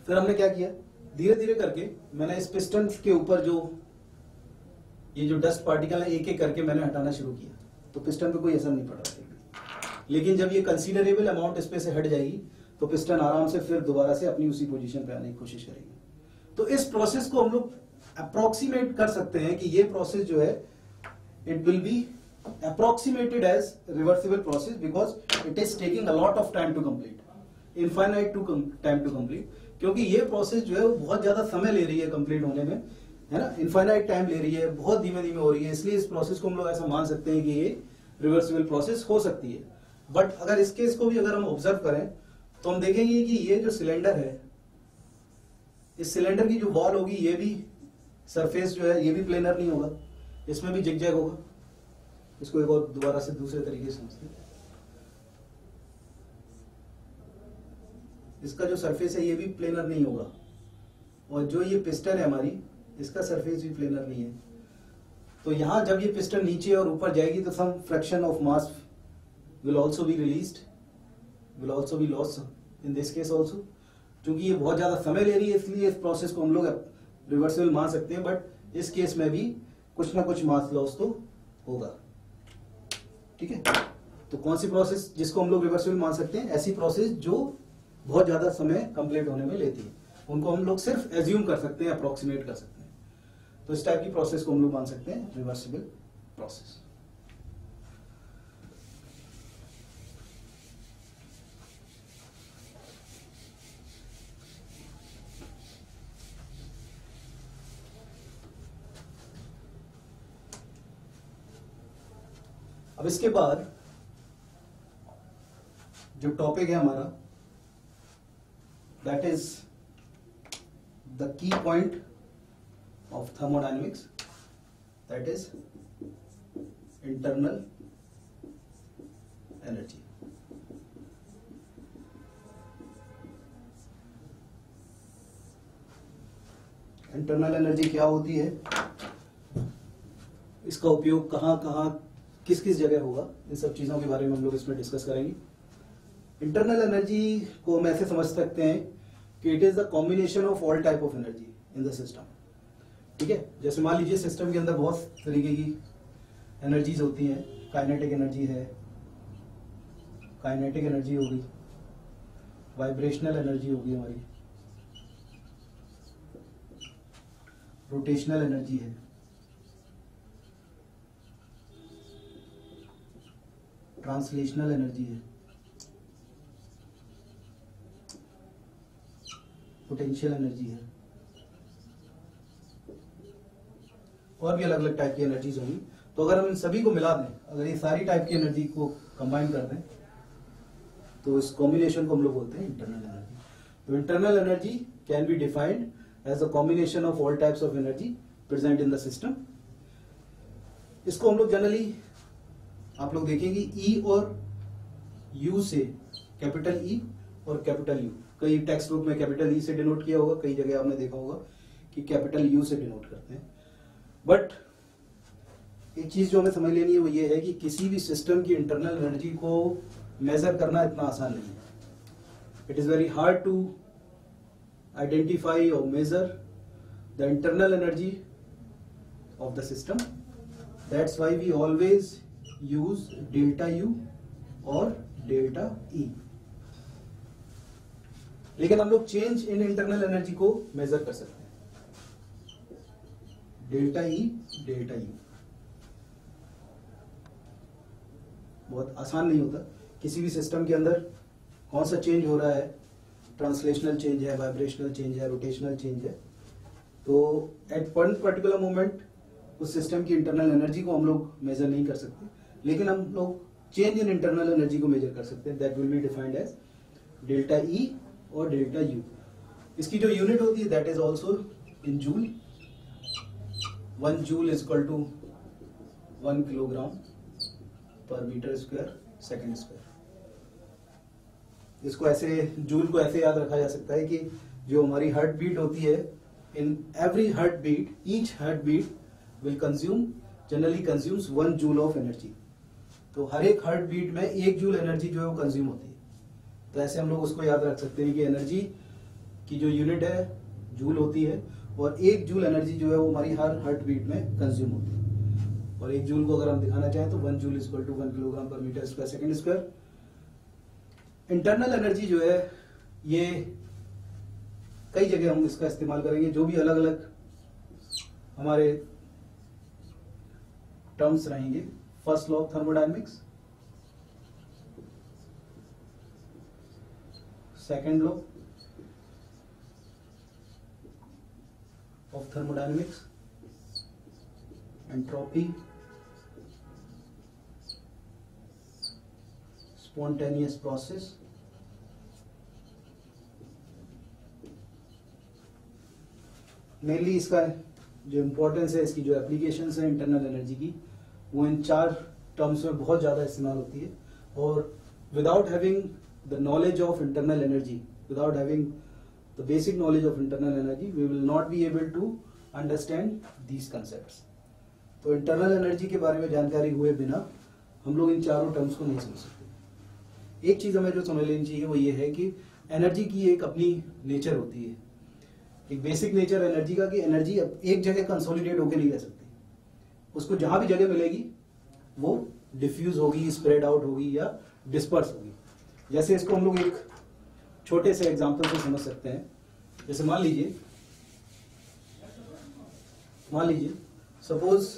फिर हमने क्या किया, धीरे धीरे करके मैंने इस पिस्टन के ऊपर ये जो डस्ट पार्टिकल है एक एक करके मैंने हटाना शुरू किया, तो पिस्टन पे कोई असर नहीं पड़ रहा था। लेकिन जब ये कंसीडरेबल अमाउंट इस पे से हट जाएगी तो पिस्टन आराम से फिर दोबारा से अपनी उसी पोजीशन पे आने की कोशिश करेगी। तो इस प्रोसेस को हम लोग अप्रोक्सीमेट कर सकते हैं कि ये प्रोसेस जो है it will be approximated as reversible process because it is taking a lot of time to complete, infinite time to complete, क्योंकि ये प्रोसेस जो है वो बहुत ज्यादा समय ले रही है कंप्लीट होने में, है ना, इनफाइनाइट टाइम ले रही है, बहुत धीमे धीमे हो रही है। इसलिए इस प्रोसेस को हम लोग ऐसा मान सकते हैं कि ये रिवर्सिबल प्रोसेस हो सकती है। बट अगर इस केस को भी अगर हम ऑब्जर्व करें तो हम देखेंगे कि ये जो सिलेंडर है, इस सिलेंडर की जो वॉल होगी, ये भी सरफेस जो है ये भी प्लेनर नहीं होगा, इसमें भी जिगजैग होगा। इसको एक और दोबारा से दूसरे तरीके से समझते हैं। इसका जो सरफेस है ये भी प्लेनर नहीं होगा, और जो ये पिस्टन है हमारी, इसका सरफेस भी प्लेनर नहीं है। तो यहां जब ये पिस्टन नीचे और ऊपर जाएगी तो some fraction of mass will also be released, will also be lost in this case also. क्योंकि ये बहुत ज्यादा समय ले रही है इसलिए इस प्रोसेस को हम लोग रिवर्सिबल मान सकते हैं, बट इस केस में भी कुछ ना कुछ मास लॉस तो होगा। ठीक है, तो कौन सी प्रोसेस जिसको हम लोग रिवर्सिबल मान सकते हैं? ऐसी प्रोसेस जो बहुत ज्यादा समय कंप्लीट होने में लेती है, उनको हम लोग सिर्फ एज्यूम कर सकते हैं, अप्रोक्सीमेट कर सकते हैं। तो इस टाइप की प्रोसेस को हम लोग मान सकते हैं रिवर्सिबल प्रोसेस। अब इसके बाद जो टॉपिक है हमारा, that is the key point of thermodynamics, that is internal energy. Internal energy क्या होती है, इसका उपयोग कहां कहां किस किस जगह होगा, इन सब चीजों के बारे में हम लोग इसमें डिस्कस करेंगे। इंटरनल एनर्जी को हम ऐसे समझ सकते हैं कि it is the combination of all type of energy in the system. ठीक है, जैसे मान लीजिए सिस्टम के अंदर बहुत तरीके की एनर्जीज होती हैं। काइनेटिक एनर्जी है, काइनेटिक एनर्जी होगी, वाइब्रेशनल एनर्जी होगी हमारी, रोटेशनल एनर्जी है, ट्रांसलेशनल एनर्जी है, पोटेंशियल एनर्जी है, और भी अलग अलग टाइप की एनर्जीज होंगी। तो अगर हम इन सभी को मिला दें, अगर ये सारी टाइप की एनर्जी को कंबाइन कर दें, तो इस कॉम्बिनेशन को हम लोग बोलते हैं इंटरनल एनर्जी। तो internal energy can be defined as a combination of all types of energy present in the system. इसको हम लोग जनरली आप लोग देखेंगे ई और यू से, कैपिटल ई और कैपिटल यू, कई टेक्स्ट बुक में कैपिटल ई से डिनोट किया होगा, कई जगह आपने देखा होगा कि कैपिटल यू से डिनोट करते हैं। बट एक चीज जो हमें समझ लेनी है वो ये है कि किसी भी सिस्टम की इंटरनल एनर्जी को मेजर करना इतना आसान नहीं है। It is very hard to identify और measure the internal energy of the system. That's why we always use delta U और डेल्टा ई। लेकिन हम लोग चेंज इन इंटरनल एनर्जी को मेजर कर सकते हैं, डेल्टा ई, डेल्टा यू। बहुत आसान नहीं होता। किसी भी सिस्टम के अंदर कौन सा चेंज हो रहा है, ट्रांसलेशनल चेंज है, वाइब्रेशनल चेंज है, रोटेशनल चेंज है, तो एट वन पर्टिकुलर मोमेंट उस सिस्टम की इंटरनल एनर्जी को हम लोग मेजर नहीं कर सकते, लेकिन हम लोग चेंज इन इंटरनल एनर्जी को मेजर कर सकते हैं। That will be defined as delta E और डेल्टा यू। इसकी जो यूनिट होती है that is also in joule. 1 joule is equal to 1 kilogram per metre square second square. इसको ऐसे, जूल को ऐसे याद रखा जा सकता है कि जो हमारी हार्ट बीट होती है, in every heart beat, each heart beat will consume, generally consumes 1 joule of energy. तो हर एक हार्ट बीट में 1 जूल एनर्जी जो है वो कंज्यूम होती है। तो ऐसे हम लोग उसको याद रख सकते हैं कि एनर्जी की जो यूनिट है जूल होती है, और 1 जूल एनर्जी जो है वो हमारी हर हार्ट बीट में कंज्यूम होती है। और 1 जूल को अगर हम दिखाना चाहें तो 1 joule equal to 1 kilogram per metre square second square. Internal energy जो है ये कई जगह हम इसका इस्तेमाल करेंगे, जो भी अलग अलग हमारे टर्म्स रहेंगे। First law of thermodynamics, second law of thermodynamics, entropy, spontaneous process, mainly इसका जो इम्पोर्टेंस है, इसकी जो एप्लीकेशंस है इंटरनल एनर्जी की, वो इन 4 टर्म्स में बहुत ज़्यादा इस्तेमाल होती है। और without having the knowledge of internal energy, without having the basic knowledge of internal energy, we will not be able to understand these concepts. तो इंटरनल एनर्जी के बारे में जानकारी हुए बिना हम लोग इन चारों टर्म्स को नहीं समझ सकते। एक चीज़ हमें जो समझ लेनी चाहिए वो ये है कि एनर्जी की एक अपनी नेचर होती है, एक बेसिक नेचर एनर्जी का, कि एनर्जी एक जगह कंसोलिडेट होकर नहीं रह सकती। उसको जहां भी जगह मिलेगी वो डिफ्यूज होगी, स्प्रेड आउट होगी या डिस्पर्स होगी। जैसे इसको हम लोग एक छोटे से एग्जांपल से समझ सकते हैं। जैसे मान लीजिए suppose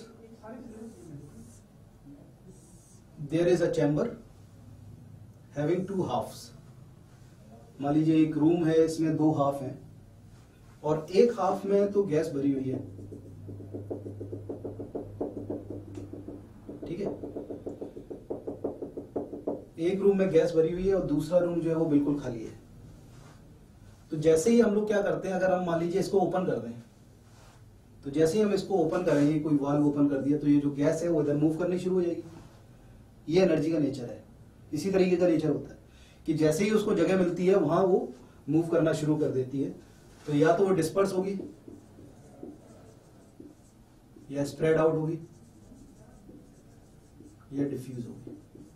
there is a chamber having 2 halves. मान लीजिए एक रूम है, इसमें 2 हाफ हैं, और एक हाफ में तो गैस भरी हुई है, ठीक है। एक रूम में गैस भरी हुई है और दूसरा रूम जो है वो बिल्कुल खाली है। तो जैसे ही हम लोग क्या करते हैं, अगर हम मान लीजिए इसको ओपन कर दें, तो जैसे ही हम इसको ओपन करेंगे, कोई वाल्व ओपन कर दिया, तो ये जो गैस है वो इधर मूव करनी शुरू हो जाएगी। ये एनर्जी का नेचर है। इसी तरीके का नेचर होता है कि जैसे ही उसको जगह मिलती है वहां वो मूव करना शुरू कर देती है। तो या तो वो डिस्पर्स होगी या स्प्रेड आउट होगी या डिफ्यूज होगी।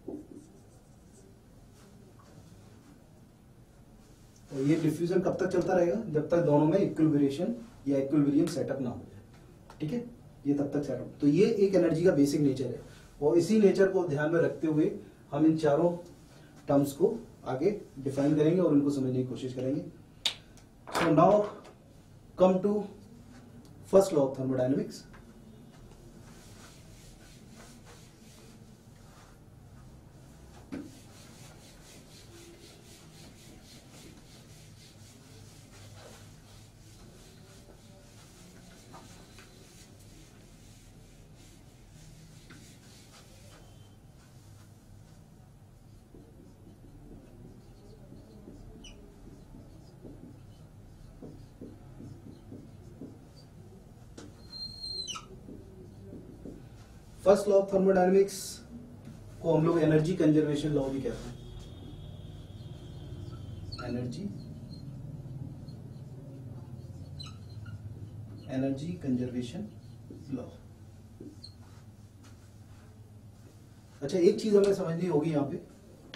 और ये डिफ्यूजन कब तक चलता रहेगा? जब तक दोनों में इक्विलिब्रिएशन या इक्विलिब्रियम सेटअप ना हो जाए, ठीक है। ये तब तक सेटअप, तो ये एक एनर्जी का बेसिक नेचर है। और इसी नेचर को ध्यान में रखते हुए हम इन चारों टर्म्स को आगे डिफाइन करेंगे और उनको समझने की कोशिश करेंगे। So now come to first law of thermodynamics. First law of thermodynamics को हम लोग एनर्जी कंजर्वेशन लॉ भी कहते हैं। Energy conservation law. अच्छा, एक चीज हमें समझनी होगी यहाँ पे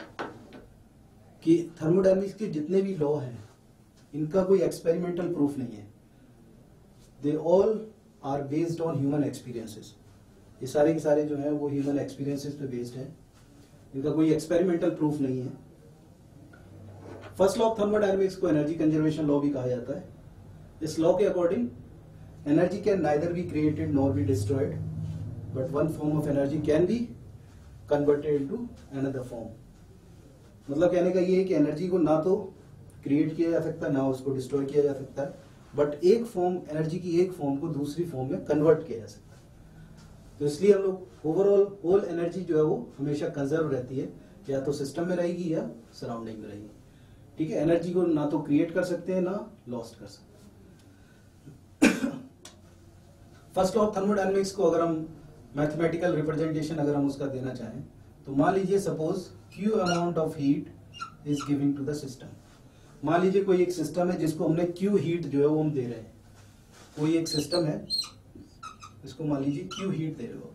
कि थर्मोडायनेमिक्स के जितने भी लॉ हैं इनका कोई एक्सपेरिमेंटल प्रूफ नहीं है। They all are based on human experiences. ये सारे के सारे जो हैं वो ह्यूमन एक्सपीरियंसेस पे बेस्ड हैं। इनका कोई एक्सपेरिमेंटल प्रूफ नहीं है। फर्स्ट लॉ ऑफ थर्मोडायनेमिक्स को एनर्जी कंजर्वेशन लॉ भी कहा जाता है। इस लॉ के according energy can neither be created nor be destroyed, but one form of energy can be converted into another form. मतलब कहने का ये है कि एनर्जी को ना तो क्रिएट किया जा सकता है ना उसको डिस्ट्रॉय किया जा सकता है, बट एक फॉर्म, एनर्जी की एक फॉर्म को दूसरी फॉर्म में कन्वर्ट किया जा सकता है। तो इसलिए हम लोग ओवरऑल होल एनर्जी जो है वो हमेशा कंजर्व रहती है, या तो सिस्टम में रहेगी या सराउंडिंग में रहेगी, ठीक है। एनर्जी को ना तो क्रिएट कर सकते हैं ना लॉस्ट कर सकते हैं। फर्स्ट लॉ ऑफ थर्मोडायनेमिक्स को अगर हम मैथमेटिकल रिप्रेजेंटेशन अगर हम उसका देना चाहें तो मान लीजिए suppose Q amount of heat is giving to the system. मान लीजिए कोई एक सिस्टम है जिसको हमने क्यू हीट जो है वो हम दे रहे हैं। कोई एक सिस्टम है, इसको मान लीजिए क्यू हीट दे रहे हो।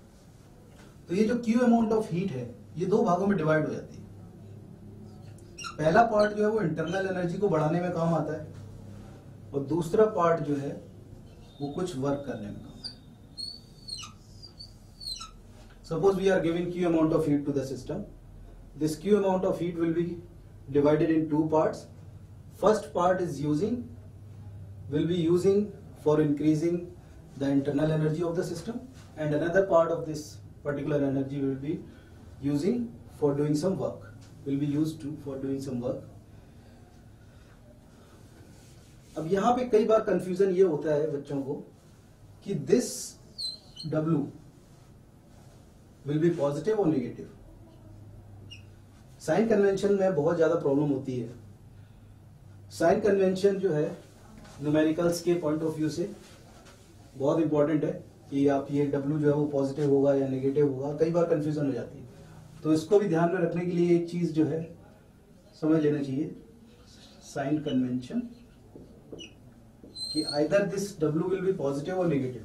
तो ये जो क्यू अमाउंट ऑफ हीट है ये 2 भागों में डिवाइड हो जाती है। पहला पार्ट जो है वो इंटरनल एनर्जी को बढ़ाने में काम आता है, और दूसरा पार्ट जो है वो कुछ वर्क करने में काम आता है. Suppose we are giving Q amount of heat to the system. This Q amount of heat will be divided in two parts. First part will be using for increasing the internal energy of the system, and another part of this particular energy will be using for doing some work. For doing some work. अब यहाँ पे कई बार कंफ्यूजन ये होता है बच्चों को कि this W will be positive और नेगेटिव. साइन कन्वेंशन में बहुत ज्यादा प्रॉब्लम होती है. साइन कन्वेंशन जो है न्यूमेरिकल्स के पॉइंट ऑफ व्यू से बहुत इंपॉर्टेंट है कि आप ये W जो है वो पॉजिटिव होगा या नेगेटिव होगा, कई बार कंफ्यूजन हो जाती है. तो इसको भी ध्यान में रखने के लिए एक चीज जो है समझ लेना चाहिए, साइन कन्वेंशन, कि either this W will be positive और नेगेटिव.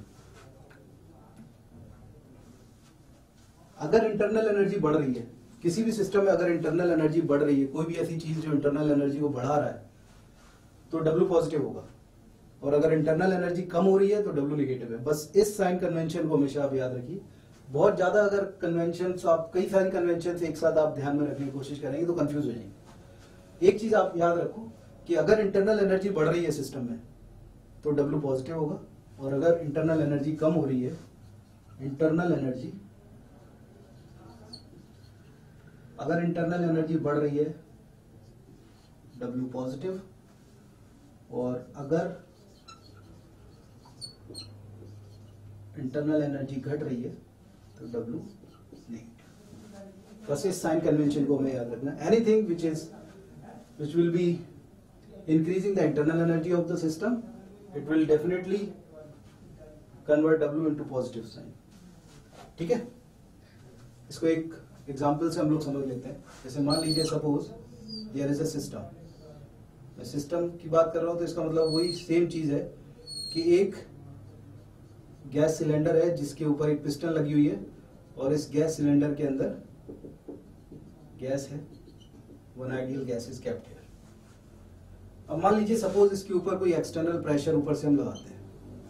अगर इंटरनल एनर्जी बढ़ रही है किसी भी सिस्टम में, अगर इंटरनल एनर्जी बढ़ रही है, कोई भी ऐसी चीज जो इंटरनल एनर्जी को बढ़ा रहा है, तो W पॉजिटिव होगा, और अगर इंटरनल एनर्जी कम हो रही है तो W नेगेटिव है. बस इस साइन कन्वेंशन को हमेशा आप याद रखिए. बहुत ज्यादा अगर कन्वेंशन, आप कई साइन कन्वेंशन एक साथ आप ध्यान में रखने की कोशिश करेंगे तो कंफ्यूज हो जाएंगे. एक चीज आप याद रखो कि अगर इंटरनल एनर्जी बढ़ रही है सिस्टम में तो W पॉजिटिव होगा, और अगर इंटरनल एनर्जी कम हो रही है, अगर इंटरनल एनर्जी बढ़ रही है W पॉजिटिव, और अगर इंटरनल एनर्जी घट रही है तो W नेगेटिव. बस इस साइन कन्वेंशन को हमें याद रखना. Anything which will be increasing the internal energy of the system, it will definitely convert W into positive sign. ठीक है, इसको एक एग्जाम्पल से हम लोग समझ लेते हैं. जैसे मान लीजिए suppose there is a system. मैं सिस्टम की बात कर रहा हूं तो इसका मतलब वही सेम चीज है कि एक गैस सिलेंडर है जिसके ऊपर एक पिस्टन लगी हुई है, और इस गैस सिलेंडर के अंदर गैस है. One ideal gas is kept here. अब मान लीजिए सपोज इसके ऊपर कोई एक्सटर्नल प्रेशर ऊपर से हम लगाते हैं.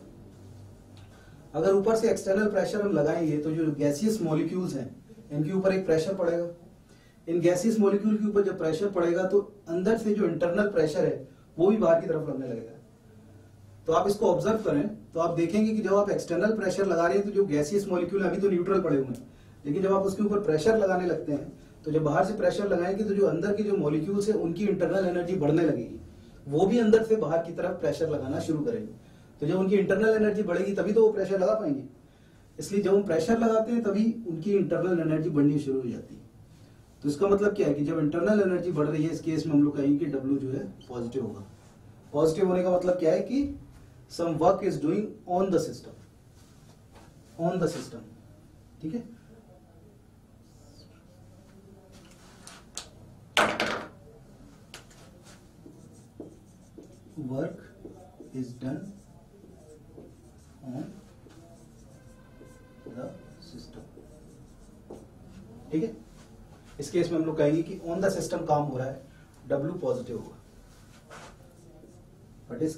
अगर ऊपर से एक्सटर्नल प्रेशर हम लगाएंगे तो जो गैसियस मॉलिक्यूल्स हैं इनके ऊपर एक प्रेशर पड़ेगा. इन गैसियस मॉलिक्यूल के ऊपर जब प्रेशर पड़ेगा तो अंदर से जो इंटरनल प्रेशर है वो भी बाहर की तरफ लगने लगेगा. तो आप इसको ऑब्जर्व करें तो आप देखेंगे कि जब आप एक्सटर्नल प्रेशर लगा रहे हैं तो जो गैसियस मॉलिक्यूल अभी तो न्यूट्रल पड़े हुए हैं, लेकिन जब आप उसके ऊपर प्रेशर लगाने लगते हैं तो जब बाहर से प्रेशर लगाएंगे तो जो अंदर के जो मॉलिक्यूल्स है उनकी इंटरनल एनर्जी बढ़ने लगेगी. वो भी अंदर से बाहर की तरफ प्रेशर लगाना शुरू करेंगे. तो जब उनकी इंटरनल एनर्जी बढ़ेगी तभी तो वो प्रेशर लगा पाएंगे. इसलिए जब हम प्रेशर लगाते हैं तभी उनकी इंटरनल एनर्जी बढ़नी शुरू हो जाती है. तो इसका मतलब क्या है कि जब इंटरनल एनर्जी बढ़ रही है इस केस में हम लोग कहेंगे कि W जो है पॉजिटिव होगा. पॉजिटिव होने का मतलब क्या है कि some work is doing on the system. ठीक है, work is done on the system. ठीक है, इस केस में हम लोग कहेंगे कि ऑन द सिस्टम काम हो रहा है, W पॉजिटिव होगा. बट इस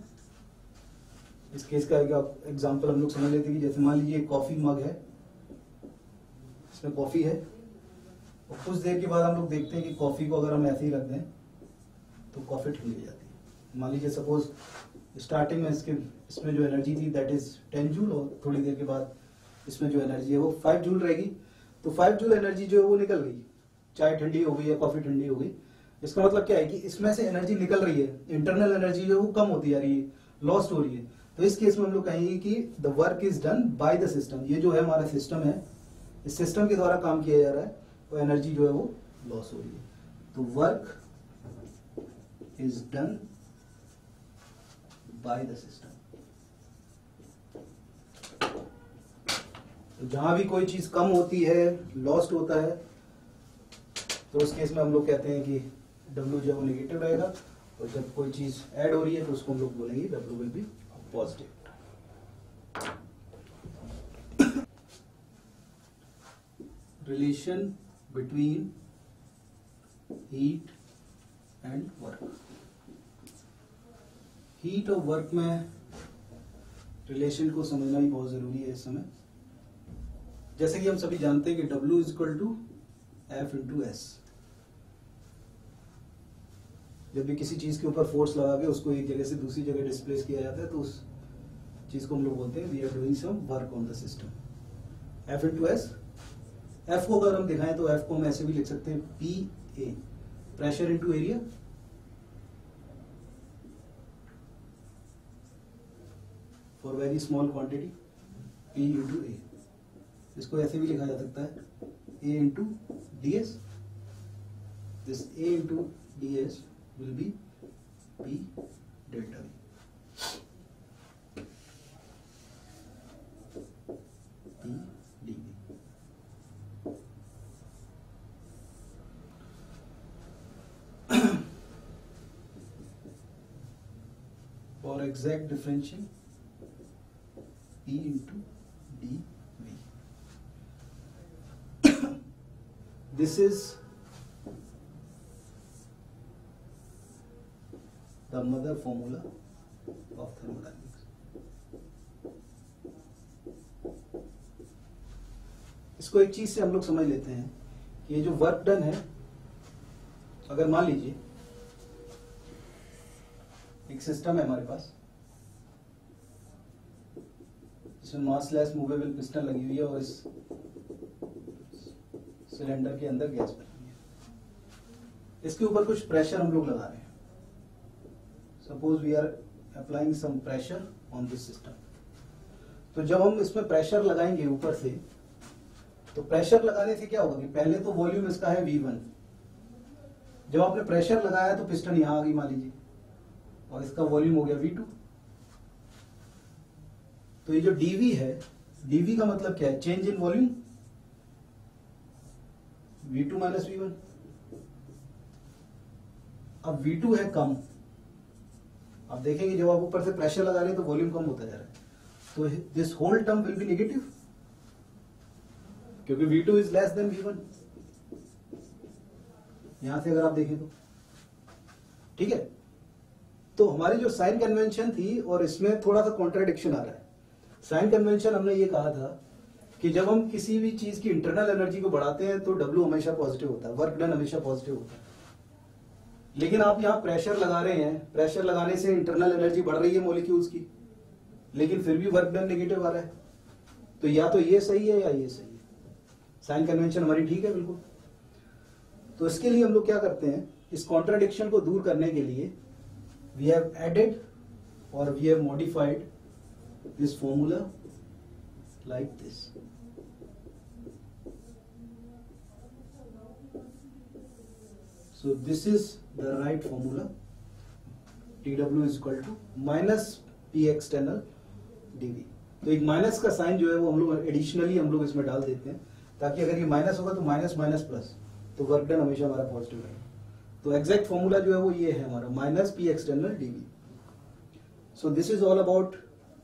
केस का एक एग्जांपल हम लोग समझ लेते हैं कि जैसे मान लीजिए कॉफी मग है, इसमें कॉफी है, और कुछ देर के बाद हम लोग देखते हैं कि कॉफी को अगर हम ऐसे ही रख दें तो कॉफी ठंडी हो जाती है. मान लीजिए सपोज स्टार्टिंग में इसमें जो एनर्जी थी दैट इज 10 जूल, और थोड़ी देर के बाद इसमें जो एनर्जी है वो 5 जूल रहेगी. तो 5 जूल एनर्जी जो है वो निकल गई, चाय ठंडी हो गई या कॉफी ठंडी हो गई. इसका मतलब क्या है कि इसमें से एनर्जी निकल रही है, इंटरनल एनर्जी जो है वो कम होती जा रही है, लॉस्ट हो रही है. तो इस केस में हम लोग कहेंगे कि the work is done by the system. ये जो है हमारा सिस्टम है, इस सिस्टम के द्वारा काम किया जा रहा है, वो एनर्जी जो है वो लॉस हो रही है. तो work is done by the system. तो जहां भी कोई चीज कम होती है, लॉस्ट होता है, तो उस केस में हम लोग कहते हैं कि W जो है वो नेगेटिव रहेगा, और जब कोई चीज ऐड हो रही है तो उसको हम लोग बोलेंगे W will be positive. Relation between heat and work. Heat और वर्क में रिलेशन को समझना भी बहुत जरूरी है इस समय। जैसे कि हम सभी जानते हैं कि W is equal to F into S. जब भी किसी चीज के ऊपर फोर्स लगा के उसको एक जगह से दूसरी जगह डिस्प्लेस किया जाता है तो उस चीज को हम लोग बोलते हैं we are doing some work on the system. F into S. F को अगर हम दिखाएं तो F को हम ऐसे भी लिख सकते हैं PA, pressure into area. For very small quantity P into A। इसको ऐसे भी लिखा जा सकता है A into ds। This A into ds will be P delta V, P dV। For exact differential P into dV। This is the mother formula of thermodynamics। इसको एक चीज से हम लोग समझ लेते हैं कि ये जो वर्क डन है, अगर मान लीजिए एक सिस्टम है हमारे पास जिसमें मासलेस मूवेबल पिस्टन लगी हुई है और इस सिलेंडर के अंदर गैस भरी हुई है। इसके ऊपर कुछ प्रेशर हम लोग लगा रहे हैं। Suppose we are applying some pressure on this system. तो जब हम इसमें प्रेशर लगाएंगे ऊपर से, तो प्रेशर लगाने से क्या होगा कि पहले तो वॉल्यूम इसका है V1। जब आपने प्रेशर लगाया तो पिस्टन यहां आ गई मान लीजिए और इसका वॉल्यूम हो गया V2। तो ये जो dV है, dV का मतलब क्या है? Change in volume, V2 minus V1। अब V2 है कम, आप देखेंगे जब आप ऊपर से प्रेशर लगा रहे हैं तो वॉल्यूम कम होता जा रहा है, तो this whole term will be negative क्योंकि V2 is less than V1। यहां से अगर आप देखें तो ठीक है। तो हमारी जो साइन कन्वेंशन थी और इसमें थोड़ा सा कॉन्ट्राडिक्शन आ रहा है। साइन कन्वेंशन हमने ये कहा था कि जब हम किसी भी चीज की इंटरनल एनर्जी को बढ़ाते हैं तो W हमेशा पॉजिटिव होता है, वर्क डन हमेशा पॉजिटिव होता है। लेकिन आप यहाँ प्रेशर लगा रहे हैं, प्रेशर लगाने से इंटरनल एनर्जी बढ़ रही है मॉलिक्यूल्स की, लेकिन फिर भी वर्क डन नेगेटिव आ रहा है। तो या तो ये सही है या ये सही है। साइन कन्वेंशन हमारी ठीक है बिल्कुल। तो इसके लिए हम लोग क्या करते हैं, इस कॉन्ट्राडिक्शन को दूर करने के लिए वी हैव एडेड और we have modified this formula like this. So this is the right formula, TW is equal to minus P external dV। तो एक माइनस का साइन जो है वो हम लोग एडिशनली हम लोग इसमें डाल देते हैं ताकि अगर ये माइनस होगा तो माइनस माइनस प्लस, तो वर्क डन हमेशा हमारा पॉजिटिव रहेगा। तो एग्जैक्ट फॉर्मूला जो है वो ये है हमारा minus P external dV। So this is all about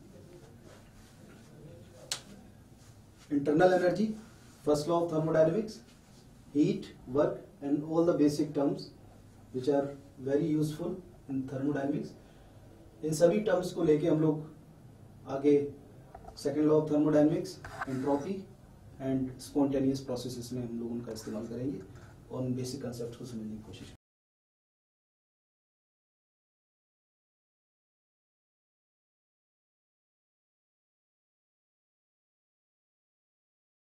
internal energy, first law of thermodynamics, heat, work and all the basic terms which are very useful in thermodynamics। इन सभी टर्म्स को लेके हम लोग आगे second law of thermodynamics, entropy and spontaneous processes में हम लोग उनका इस्तेमाल करेंगे और उन बेसिक कंसेप्ट को समझने की कोशिश करेंगे।